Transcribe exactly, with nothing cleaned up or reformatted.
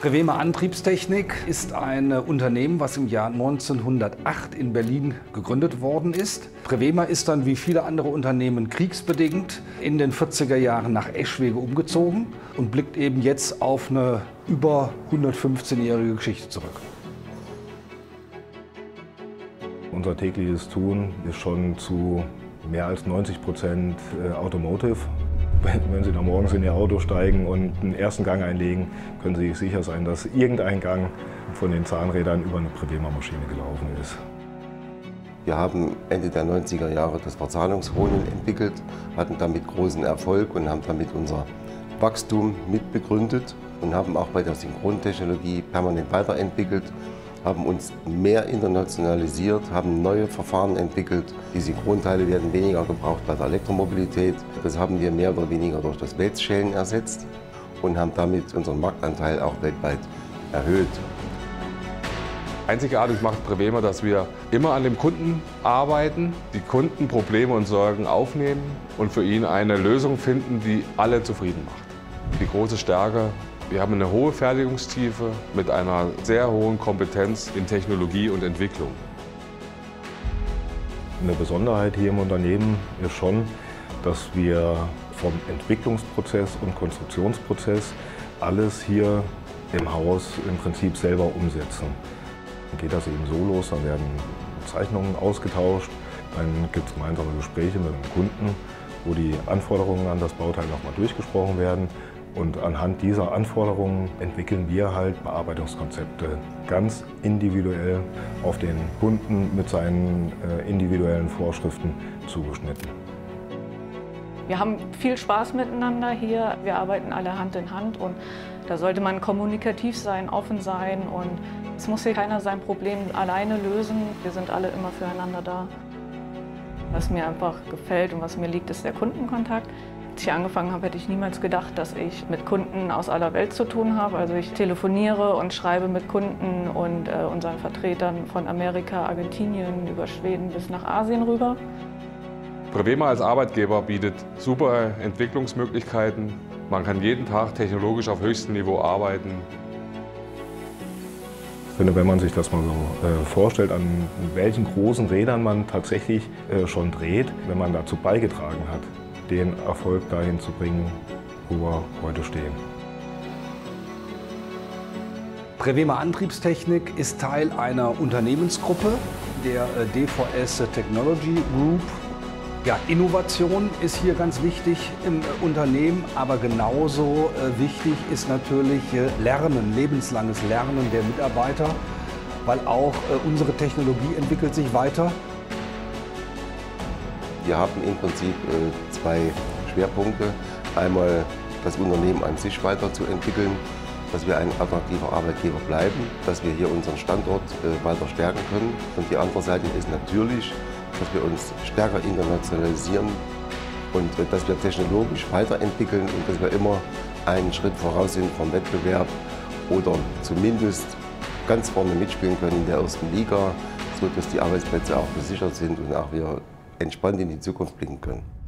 Prevema Antriebstechnik ist ein Unternehmen, was im Jahr neunzehnhundertacht in Berlin gegründet worden ist. Prevema ist dann wie viele andere Unternehmen kriegsbedingt in den vierziger Jahren nach Eschwege umgezogen und blickt eben jetzt auf eine über hundertfünfzehnjährige Geschichte zurück. Unser tägliches Tun ist schon zu mehr als neunzig Prozent Automotive. Wenn Sie da morgens in Ihr Auto steigen und den ersten Gang einlegen, können Sie sich sicher sein, dass irgendein Gang von den Zahnrädern über eine Prevema-Maschine gelaufen ist. Wir haben Ende der neunziger Jahre das Verzahnungsholen entwickelt, hatten damit großen Erfolg und haben damit unser Wachstum mitbegründet und haben auch bei der Synchrontechnologie permanent weiterentwickelt, haben uns mehr internationalisiert, haben neue Verfahren entwickelt. Die Synchronteile werden weniger gebraucht bei der Elektromobilität. Das haben wir mehr oder weniger durch das Wälzschälen ersetzt und haben damit unseren Marktanteil auch weltweit erhöht. Einzigartig macht Prevema, dass wir immer an dem Kunden arbeiten, die Kundenprobleme und Sorgen aufnehmen und für ihn eine Lösung finden, die alle zufrieden macht. Die große Stärke: wir haben eine hohe Fertigungstiefe mit einer sehr hohen Kompetenz in Technologie und Entwicklung. Eine Besonderheit hier im Unternehmen ist schon, dass wir vom Entwicklungsprozess und Konstruktionsprozess alles hier im Haus im Prinzip selber umsetzen. Dann geht das eben so los, dann werden Zeichnungen ausgetauscht, dann gibt es gemeinsame Gespräche mit dem Kunden, wo die Anforderungen an das Bauteil nochmal durchgesprochen werden. Und anhand dieser Anforderungen entwickeln wir halt Bearbeitungskonzepte ganz individuell auf den Kunden mit seinen äh, individuellen Vorschriften zugeschnitten. Wir haben viel Spaß miteinander hier. Wir arbeiten alle Hand in Hand und da sollte man kommunikativ sein, offen sein und es muss hier keiner sein Problem alleine lösen. Wir sind alle immer füreinander da. Was mir einfach gefällt und was mir liegt, ist der Kundenkontakt. Als ich angefangen habe, hätte ich niemals gedacht, dass ich mit Kunden aus aller Welt zu tun habe. Also ich telefoniere und schreibe mit Kunden und äh, unseren Vertretern von Amerika, Argentinien, über Schweden bis nach Asien rüber. Prevema als Arbeitgeber bietet super Entwicklungsmöglichkeiten. Man kann jeden Tag technologisch auf höchstem Niveau arbeiten. Ich finde, wenn man sich das mal so äh, vorstellt, an welchen großen Rädern man tatsächlich äh, schon dreht, wenn man dazu beigetragen hat, den Erfolg dahin zu bringen, wo wir heute stehen. Prevema Antriebstechnik ist Teil einer Unternehmensgruppe, der D V S Technology Group. Ja, Innovation ist hier ganz wichtig im Unternehmen, aber genauso wichtig ist natürlich Lernen, lebenslanges Lernen der Mitarbeiter, weil auch unsere Technologie entwickelt sich weiter. Wir haben im Prinzip zwei Schwerpunkte. Einmal das Unternehmen an sich weiterzuentwickeln, dass wir ein attraktiver Arbeitgeber bleiben, dass wir hier unseren Standort weiter stärken können. Und die andere Seite ist natürlich, dass wir uns stärker internationalisieren und dass wir technologisch weiterentwickeln und dass wir immer einen Schritt voraus sind vom Wettbewerb oder zumindest ganz vorne mitspielen können in der ersten Liga, sodass die Arbeitsplätze auch gesichert sind und auch wir entspannt in die Zukunft blicken können.